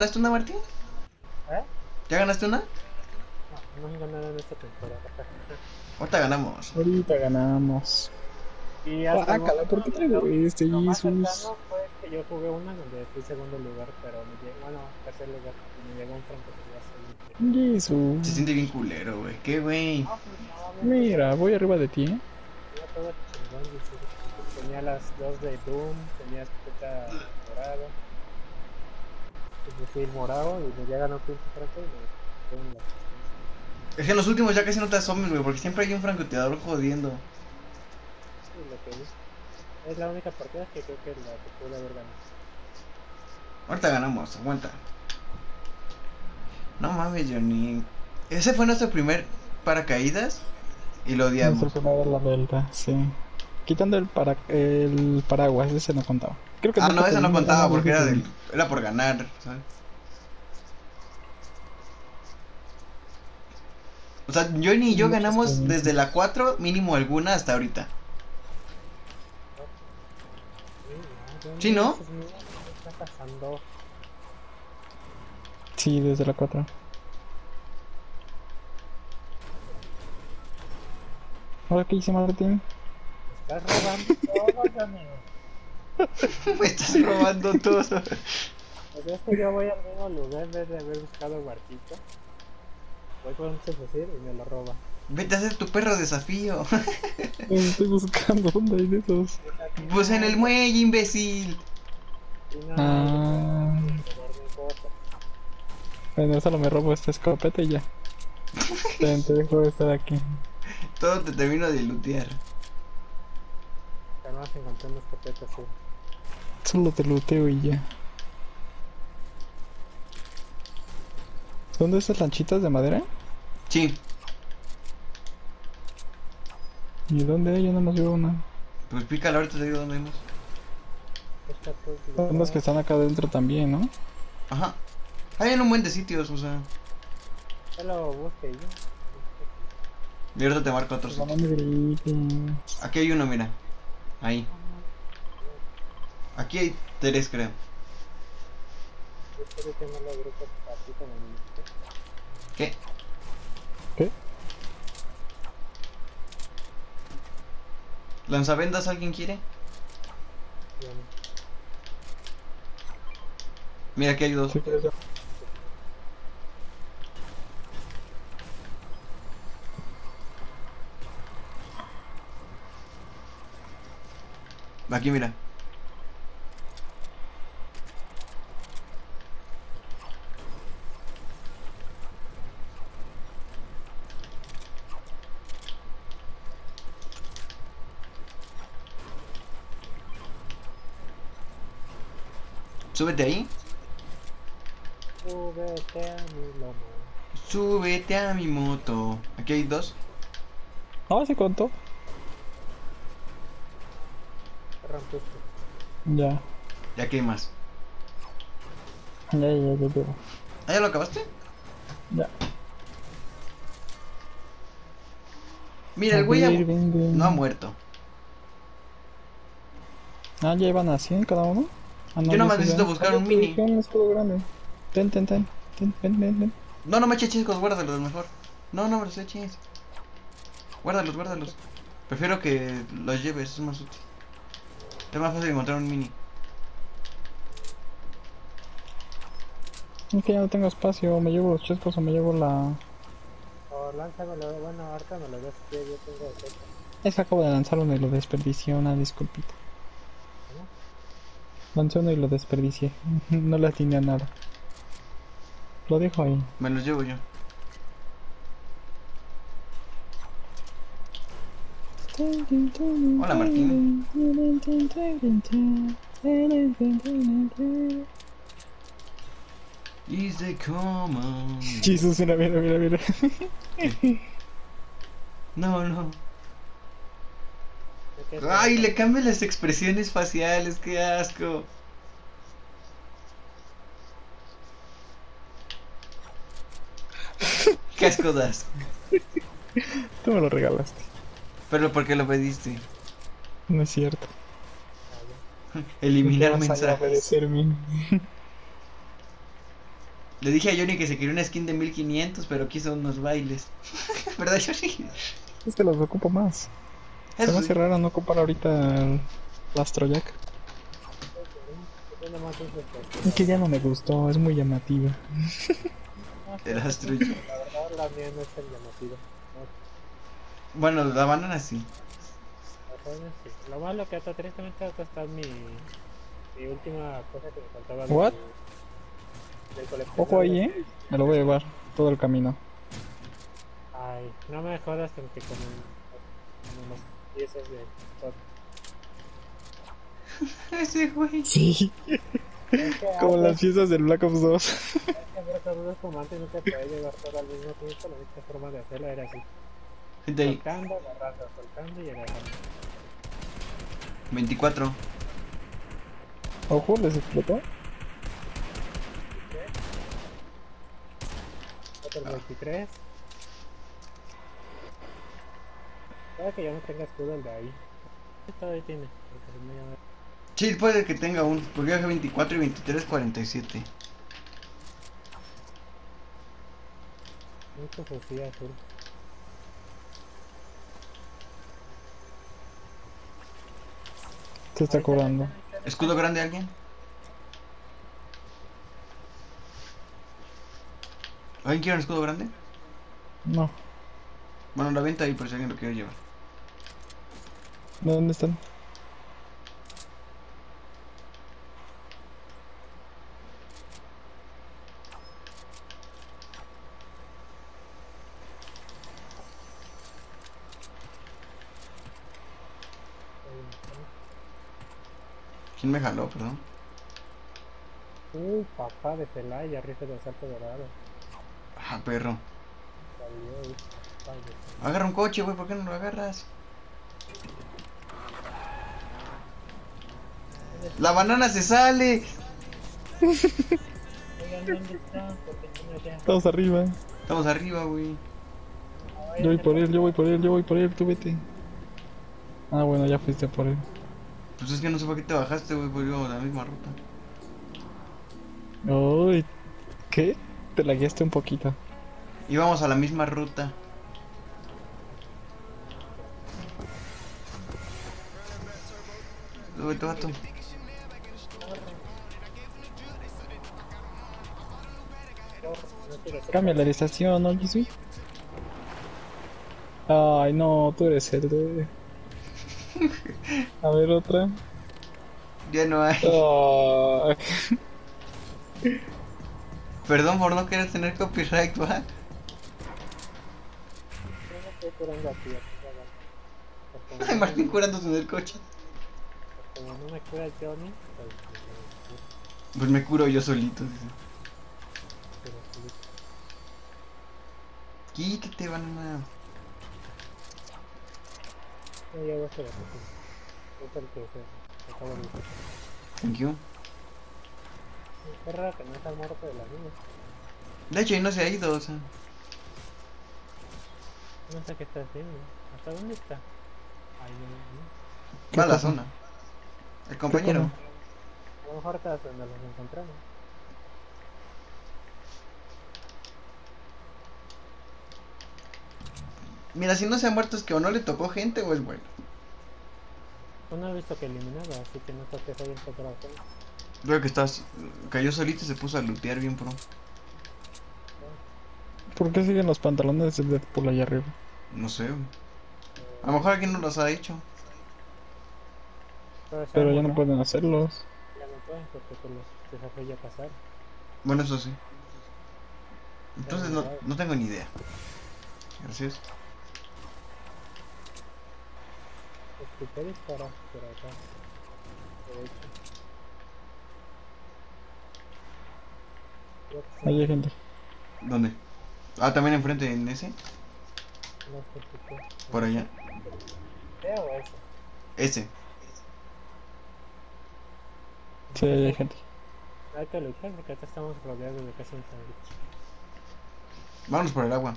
¿Ganaste una, Martín? ¿Eh? ¿Ya ganaste una? No, no han ganado en esta temporada. Ahorita ganamos. Ahorita ganamos. Y hasta el Guácala, momento ¿por qué traigo lo más Jesus? cercano fue que yo jugué una donde fui segundo lugar, pero me llegó, bueno, tercer lugar, y me llegó un francotirador ahí. Se Jesus. siente bien culero, güey. ¿Qué, güey? No, pues no, bien Mira, pesado. voy arriba de ti, ¿eh? Tenía todo chingón, dice. Tenía las dos de Doom, tenía escopeta morado, el fusil morado, y me llegan un pinche franco y me quedé en la asistencia. Es que en los últimos ya casi no te asomes, güey, porque siempre hay un francotirador jodiendo. Y lo que vi. Es la única partida que creo que la que pude haber ganado. Ahorita ganamos, aguanta. No mames, Johnny. Ese fue nuestro primer paracaídas y lo Nuestra odiamos. primera la delta, sí. Quitando el paraguas, ese no contaba. Creo que Ah, nunca no, esa no tuvimos contaba una porque vez de... era por ganar, ¿sabes? O sea, Johnny y yo mucha ganamos experiencia. desde la 4 mínimo alguna hasta ahorita. Sí, no, yo ¿Sí, no, no? Dios mío, ¿qué está pasando? Sí, desde la 4. ¿Ahora qué hice, Martín? Me estás robando todo, amigo. Me estás robando todo. Pues es que yo voy al mismo lugar en vez de haber buscado el barquito. Voy con un fusil y me lo roba. Vete a hacer tu perro desafío. Estoy buscando dónde hay de esos. Fíjate, Pues en no, el muelle, imbécil. y no, yo tengo Ah, que robar mi cosa. bueno, solo me robo esta escopeta y ya. Te dejo de estar aquí. Todo te termino de lootear. Además encontré una escopeta azul. Solo te looteo y ya. ¿Son de esas lanchitas de madera? Sí, ¿Y dónde hay? Yo no más veo una. pues pícalo, ahorita te digo dónde vamos. Está todo Son las que están acá adentro también, ¿no? Ajá. Hay en un buen de sitios, o sea. solo busque y ya. Y ahorita te marco otro No sitio. me grites. Aquí hay uno, mira. Ahí. Aquí hay tres, creo. Yo creo que no logré compartir con el ministro. ¿Qué? ¿Qué? ¿Lanzavendas alguien quiere? Bueno, Mira, aquí hay dos. Si quieres, ya. Aquí, mira. Súbete ahí. súbete a mi lomo. Súbete a mi moto. Aquí hay dos. Ah, sí contó. Te rompiste. Ya. Y aquí hay más. Ya veo. ¿Ah, ya lo acabaste? Ya. Mira, A el güey ver, ven. no ha muerto. Ah, ya iban a 100 cada uno. Ah, no, Yo ya nomás se necesito ve. buscar Ah, un te mini. dejé un escudo grande. Ten. Ven. No, no me eches chicos, guárdalos mejor. No, no me los eches. Guárdalos. Prefiero que los lleves, es más útil. Es más fácil encontrar un mini. Es que ya no tengo espacio. Me llevo los chescos o me llevo la... O lánzamelo, bueno, ahorita me lo das que yo tengo fecha. Es que acabo de lanzar uno y lo desperdicié. Una disculpita. ¿No? Lancé uno y lo desperdicié. No le atiné a nada. Lo dejo ahí. Me los llevo yo. Hola, Martín. Is the common. Jesus, mira. No. ¿De qué Ay, trata? le cambian las expresiones faciales, qué asco. Qué asco das. Tú me lo regalaste. Pero ¿por qué lo pediste? No es cierto. Ah, ya. ¿Por qué Eliminar vas a mensajes. obedecerme? Le dije a Johnny que se quería una skin de 1500, pero quiso unos bailes. ¿Verdad, Johnny? Es que los ocupo más. Se me Eso hace sí. raro no ocupar ahorita el Astrojack. Yo nomás uso Es que ya no me gustó, es muy llamativa. no El sé, Astro. la verdad la mía no es tan llamativa. Bueno, la banana sí. No, la verdad sí. Lo malo que hasta tristemente hasta está mi última cosa que me faltaba ¿What? del Ojo coleccionable. ahí, me lo voy a llevar todo el camino. Ay, no me jodas con que como unos piezas de hot. Ese güey. Sí, Es que como antes, las piezas del Black Ops 2. es que ver cosas como antes no te podía llevar todo al mismo tiempo, la única forma de hacerlo era así, Gente ahí. soltando, agarrando, soltando y agarrando. 24. Ojo, les explotó. Otro 23. Puede que ya no tenga escudo el de ahí. Todavía tiene, porque si no ya no. Sí, puede que tenga un. Porque yo dejé 24 y 23, 47. Mucho fusil azul. Se está curando. ¿Escudo grande alguien? ¿Alguien quiere un escudo grande? No. Bueno, la venta ahí por si alguien lo quiere llevar. ¿Dónde están? ¿Quién me jaló, perdón? Papá de Celaya, rifle de asalto dorado. Ah, perro. Salió y vaya. Agarra un coche, güey, ¿por qué no lo agarras? ¡La banana se sale! Oigan, ¿dónde están? Porque están allá. Estamos arriba. Estamos arriba, güey. Yo voy por él, yo voy por él, yo voy por él, tú vete. Ah, bueno, ya fuiste por él. Pues es que no sé por qué te bajaste, güey, pues íbamos la misma ruta. Uy, ¿qué? Te lagueaste un poquito. Íbamos a la misma ruta. Súbete, vato. No quiero ser Cambia la estación, ¿no, Jisoo? Ay, no, tú eres el de... A ver, otra. Ya no hay. Ay. Perdón por no querer tener copyright, va. Yo no estoy curando aquí, porque Ay, Martín curándose en el coche. como no me cura Johnny, pues Pues me curo yo solito, dice. pero sí. Quítate, banana. No llevo ese bote, es el que se acaba de decir. Thank you. Qué raro que no está muerto de la niña. De hecho, y no se ha ido, o sea. No sé qué está haciendo. ¿Hasta dónde está? Ahí no. Va a la cosa? zona. El compañero. cosa? A lo mejor está donde los encontramos. Mira, si no se ha muerto es que o no le tocó gente o es bueno. Pues no he visto que eliminado, así que no creo que se haya encontrado gente. Creo que estás. Cayó solito y se puso a lootear bien pro. ¿Por qué siguen los pantalones de Deadpool allá arriba? No sé. A lo mejor alguien no los ha hecho. Pero ya no pueden hacerlos. Ya no pueden porque pues los desarrolla pasar. Bueno, eso sí. Entonces no tengo ni idea. Gracias. Escuché disparar por acá. De hecho. Ahí hay gente. ¿Dónde? Ah, también enfrente en ese. No se escuchó. Por allá. ¿Veo eso? Ese. Sí, ahí hay gente. Hay que luchar porque acá estamos rodeados de casi un sándwich. Vámonos por el agua.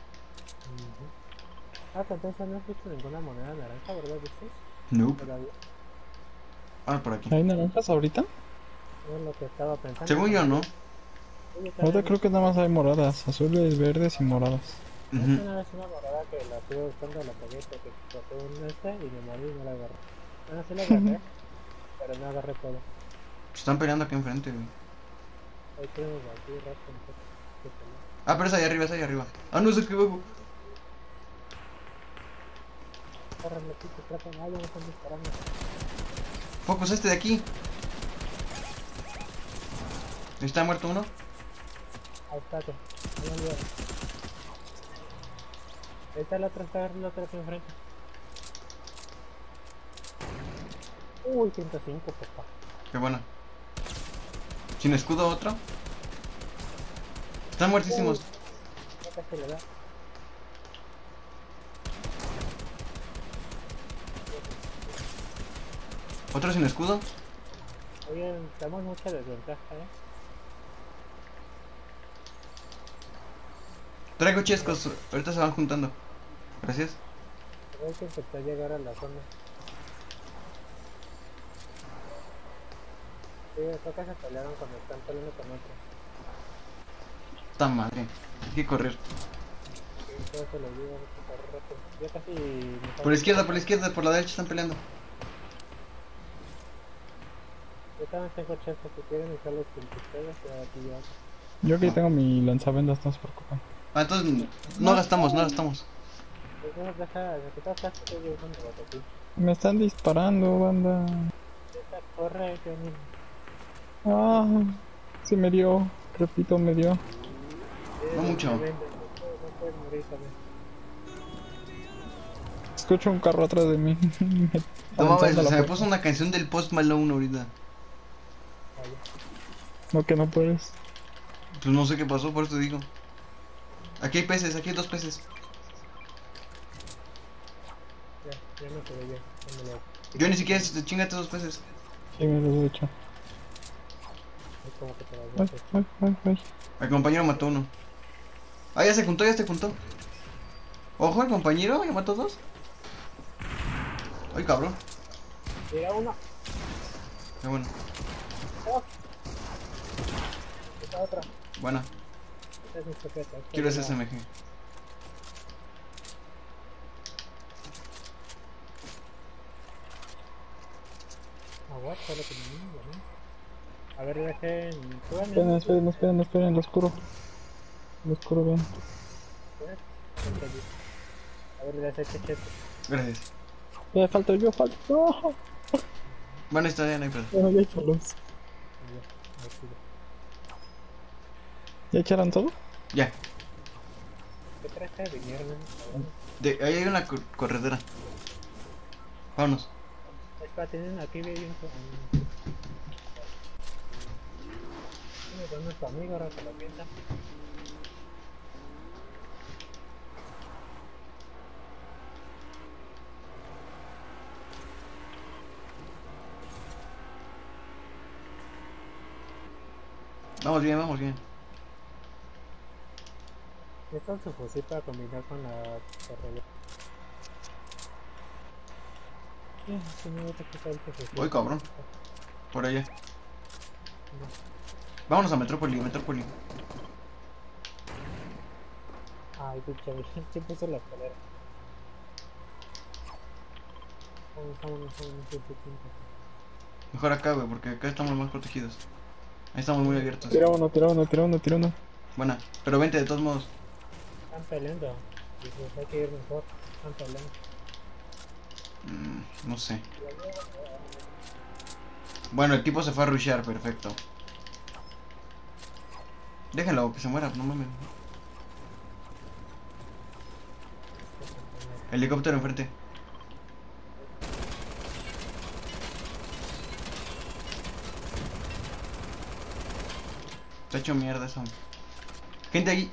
Ah, que entonces no has visto ninguna moneda naranja, ¿verdad? ¿Viste? Nope. Todavía. Vámonos por aquí. ¿Hay naranjas ahorita? No es lo que estaba pensando. Según yo, no. Oye, Ahora también creo que nada más hay moradas, azules, verdes y moradas. vi Ujú. una vez una morada que la estuve buscando, la pegué porque boté un y me morí y no la agarré. Bueno, sí la agarré, pero no agarré todo. Se están peleando aquí enfrente, güey. Ahí tenemos aquí rato, no sé qué pelear. Ah, pero es allá arriba, es allá arriba. Ah, no sé qué huevo. Corran, loquito, tratan, ya me están disparando. Focus este de aquí. ¿Está muerto uno? Ahí está, que. Ahí me olvidaron. Ahí está el otro aquí enfrente. Uy, 105, papá. Qué bueno. Sin escudo otro. Están muertísimos. Ya casi le da. Otro sin escudo. Oye, tenemos mucha desventaja, Traigo chescos. Ahorita se van juntando. Gracias. Pero hay que intentar llegar a la zona. Sí, acá se pelearon cuando están peleando con otro. Esta madre. Hay que correr. Sí, todo se lo digo, súper rápido. Ya casi me Por la izquierda, por la derecha están peleando. Yo también tengo chesco, si quieren usarlos con ustedes, aquí ya. Yo aquí No. tengo mi lanzavendas, no se preocupen. Ah, entonces no gastamos, no gastamos. Entonces deja, de que todas las estoy usando bototín. Me están disparando, banda. Esta corre, que ni. Ah, se me dio. Repito, me dio. No mucho. No puedes morir también. Escucho un carro atrás de mí. No mames, Avanzando a la se me puerta. puso una canción del Post Malone ahorita. Vaya. No, que no puedes. Pues no sé qué pasó, por eso te digo. Aquí hay peces, aquí hay 2 peces. Ya me quedé bien. Dámelo. Yo ni siquiera chingate 2 peces. Sí, me lo he hecho. Es como que te las Ay, botes. ay, ay, ay. El compañero mató uno. Ah, ya se juntó, ya se juntó. Ojo, el compañero, ya mató 2. Ay, cabrón. Mira uno. Qué bueno. Oh, esta otra. Buena. Esta es mi escopeta. esta Quiero es ese la- SMG. Aguanta lo que me digo, ¿no? A ver, dejen. Súbanme, Esperen, ¿no? esperen, esperen, esperen, lo oscuro. Lo oscuro, ven. A ver, ya sé que cheto. Gracias. Ya, falto yo, falto. No, Bueno, está bien, no hay pedo. bueno, ya echalos. Ahí sigue. ¿Ya echaron todo? Ya. ¿Qué crees que vinieron? Ahí hay una corredera. Vámonos. Espera, tienen aquí bien. ¿Dónde es tu amigo? Ahora que lo piensa. Vamos bien, vamos bien. Esto es su fusil para combinar con la correa. Si no, te quita el fusil. Voy, cabrón. Por allá. Vámonos a Metrópoli, Metrópoli. Ay, pinche, ¿quién puso la escalera? Vámonos, sí. Mejor acá, güey, porque acá estamos más protegidos. Ahí estamos muy abiertos. Tira uno, tira uno, tira uno, tira uno. Buena. Pero vente de todos modos. Están peleando. Dices, hay que ir mejor. Están peleando. No sé. Bueno, el tipo se fue a rushear, perfecto. Déjenlo, que se muera, no mames. Helicóptero enfrente. Está hecho mierda eso. Gente ahí.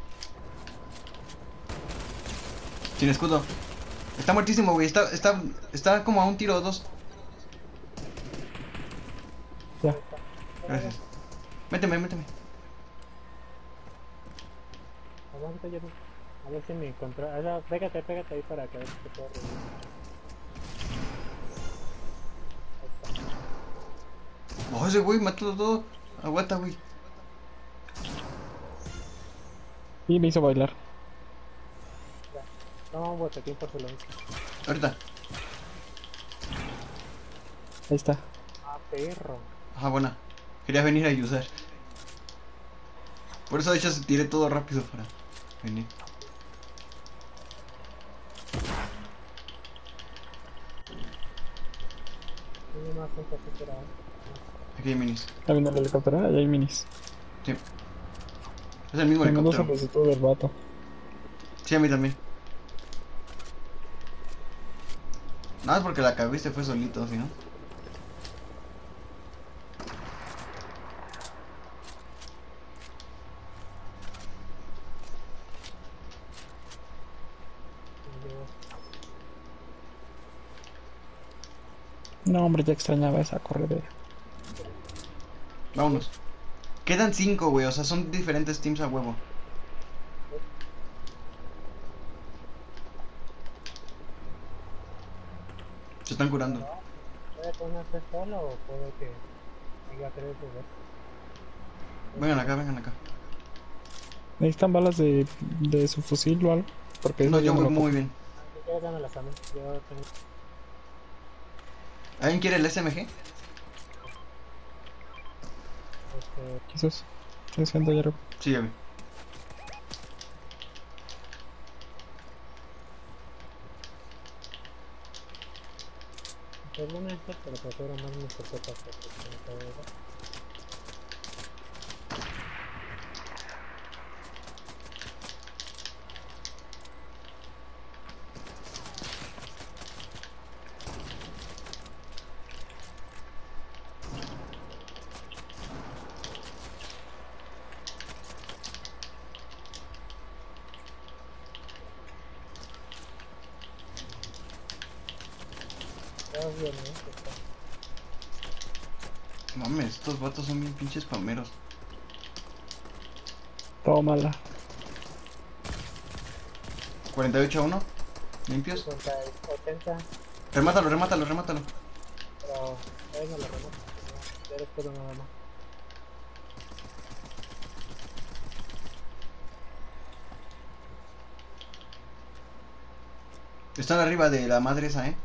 Sin escudo. Está muertísimo, güey. Está como a un tiro o 2. Ya. Gracias. Méteme. Aguanta, yo no. A ver si me encontró. Pégate ahí para que a ver si te puedo revivir. Ahí está. Oh, ese güey mató todo. Aguanta, güey. Y me hizo bailar. Ya. No, un botequín por su lo mismo. Ahorita. Ahí está. Ah, perro. Ajá, buena. Quería venir a ayudar. Por eso de hecho se tiré todo rápido para venir. Tiene más un poquito era. Aquí hay minis. Ahí viene el helicóptero, ahí hay minis. Sí. Es el mismo Me mandó helicóptero. solicitud del vato. Sí, a mí también. Nada más porque la caguiste fue solito, ¿sí no? No, hombre, ya extrañaba esa corredera. Vámonos. Quedan 5, güey. O sea, son diferentes teams a huevo. Se están curando. ¿Puede ponerse solo o puede que diga 3 de? Vengan acá. ¿Necesitan balas de su fusil o algo? Porque No, eso yo yo no voy lo muy ocupo. bien. Si quieres dámelas a mí. Yo tengo. ¿Alguien quiere el SMG? Quizás. ¿Qué haciendo ya? Sí, ya vi. Según esto, pero prefiero más mis escopetas porque como todo eso. Todo bien, ¿no? Mames, estos vatos son bien pinches palmeros. Tómala. 48-1. Limpios. 50, 80, Remátalo. pero ahí no lo remoto. Ya después de nada más. Están arriba de la madre esa, ¿eh?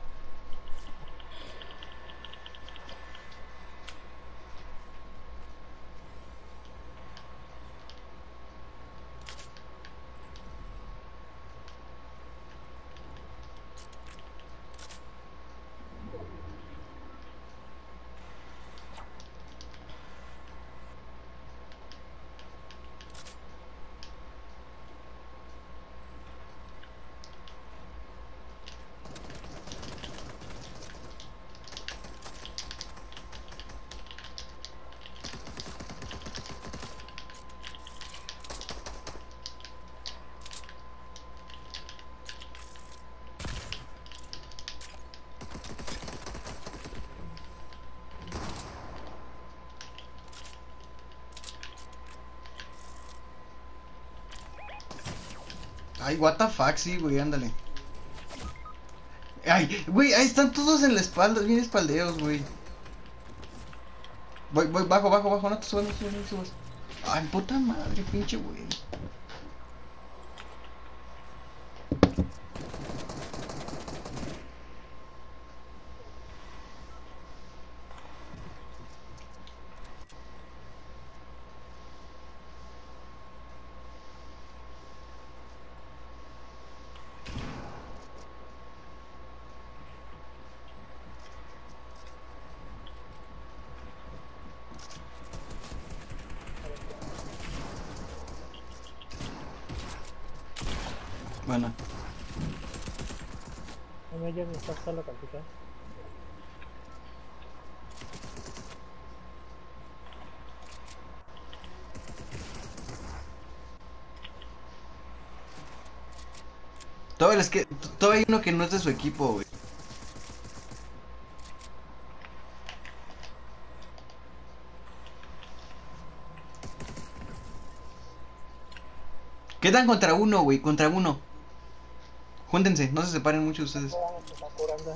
Ay, what the fuck, sí, güey, ándale. Ay, güey, ahí están todos en la espalda, bien espaldeos, güey. Voy, bajo, no te subas, no te subas. Ay, puta madre, pinche güey. Bueno, No, ellos no están solo, capitán. todavía hay uno que no es de su equipo, güey. Quedan contra uno, güey, contra uno. Júntense, no se separen mucho ustedes. Se está curando.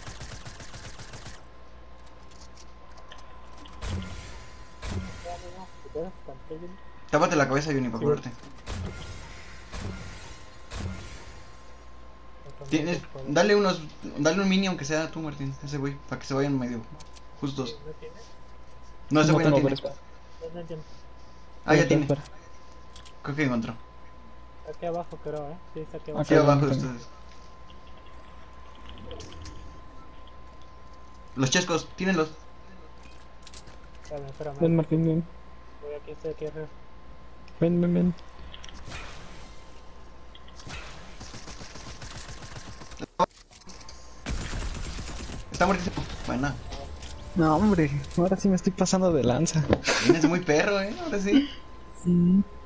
Ya, amigo. ¿Te quedas tan pequeño? Tápate la cabeza, Johnny, para Sí. curarte. Tienes, dale un mini aunque sea tú, Martín, ese güey, para que se vayan medio justos. ¿No tienes? No, ese güey no tengo, tiene. pero espera. No entiendo. Ah, ya Espera, tiene. espera. Creo que encontró. Aquí abajo creo, Sí, está aquí abajo. Aquí Acá abajo de tengo. ustedes. Los chescos, tírenlos. Espérame. Ven, Martín, ven. Voy aquí, estoy aquí arriba. Ven. Está muertísimo. Buena. No, hombre, ahora sí me estoy pasando de lanza. Tienes muy perro, ahora sí. Sí.